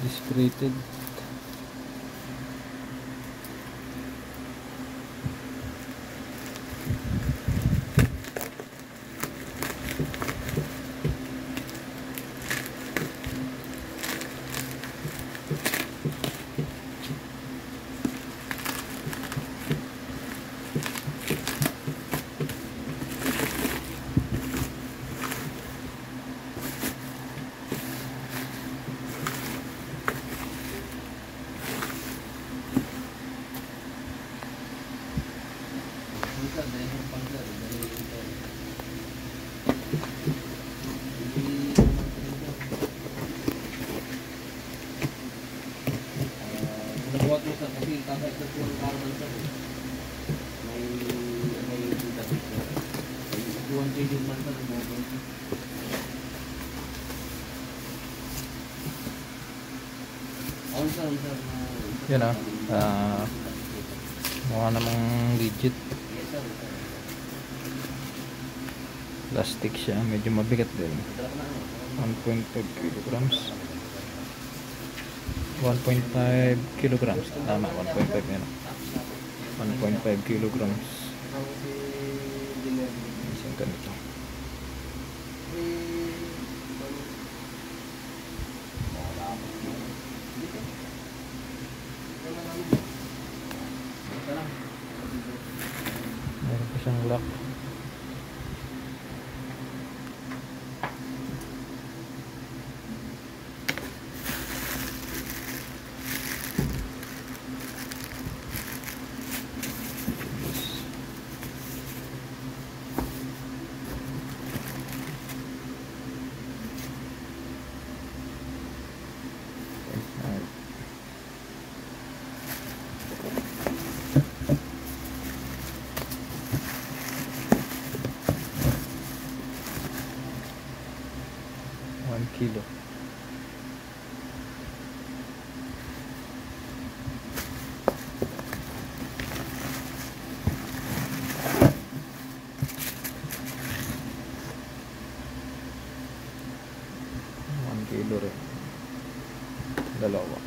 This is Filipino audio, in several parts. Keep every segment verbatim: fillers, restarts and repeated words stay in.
Discreted. Yan ah, uh, mukha namang legit. Plastic siya, medyo mabigat din. one point five kilograms. one point five kilograms. Tama, one point five yan. one point five kilograms. Isang ganito. Meron pa siyang lock. one kilo. one kilo rin. Dalawa.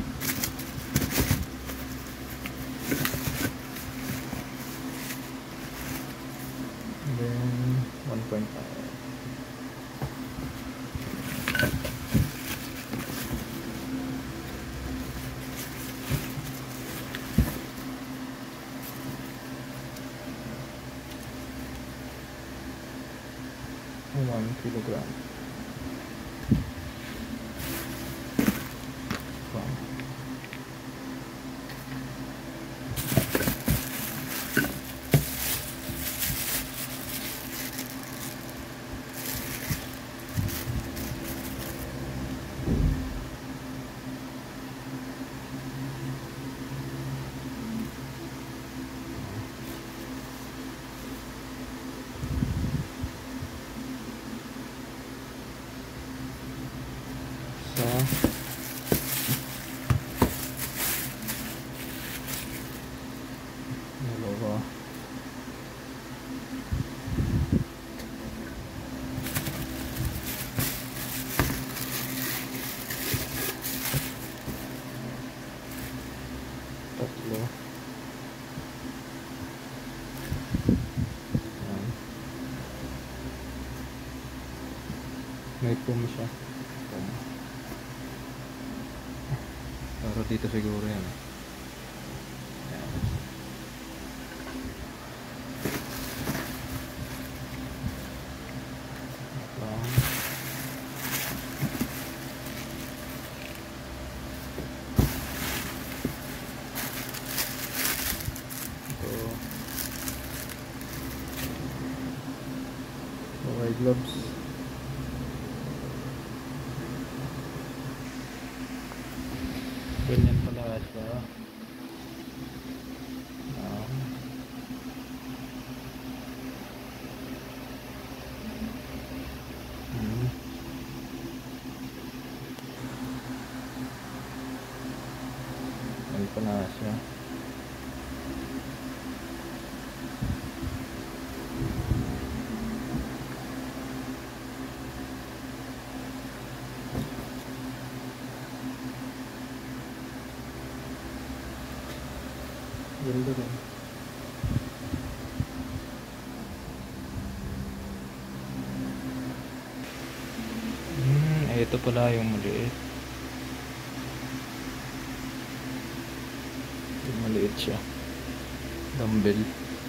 And then one point five. one kilogram. Wow. Dalawa. Tatlo. Yan. May pum siya. Pum. Pero dito siguro yan. Yan. Ito. Okay, gloves. Ganyan pala siya. Um, hmm. Ganyan pala siya. Ganda rin. Hmm, ito pala yung maliit. Yung maliit siya. Dumbbell.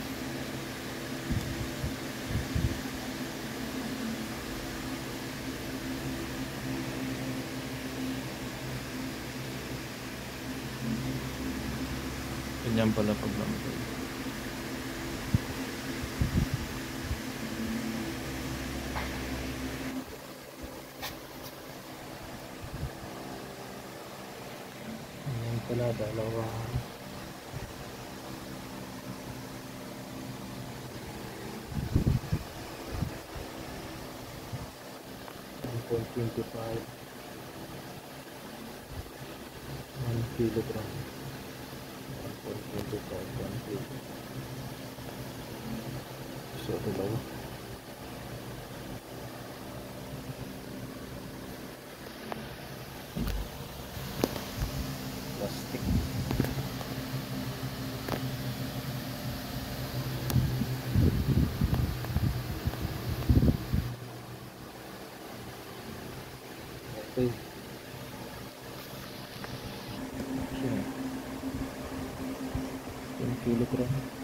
Ganyan pala pag dumbbell. Ganyan pala, dalawa. one point two five. one kilogram. one point two five, one kilo. So, dalawa. Plastic. Okay. one kilogram.